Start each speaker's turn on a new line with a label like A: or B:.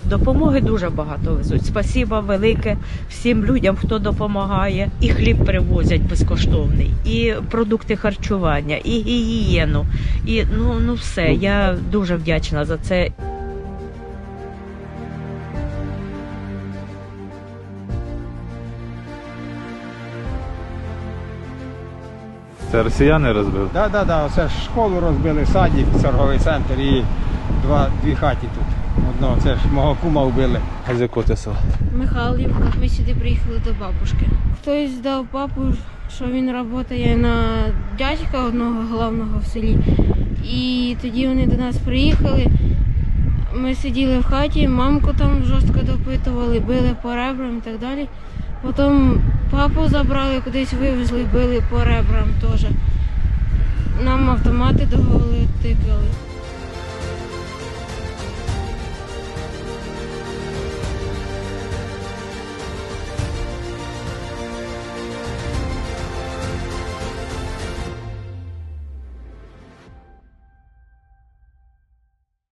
A: Допомоги дуже багато везуть. Спасіба велике всім людям, хто допомагає. І хліб привозять безкоштовний, і продукти харчування, і гігієну. І ну все. Я дуже вдячна за це.
B: Це росіяни розбили?
C: Так. Це ж школу розбили, садик, торговий центр і дві хаті тут. Одного, це ж мого кума вбили.
B: А з якого це села?
D: Михайлівка. Ми сюди приїхали до бабушки. Хтось дав папу, що він працює на дядька одного головного в селі. І тоді вони до нас приїхали. Ми сиділи в хаті, мамку там жорстко допитували, били по ребрам і так далі. Потім папу забрали, кудись вивезли, били по ребрам теж. Нам автомати до голови тикали.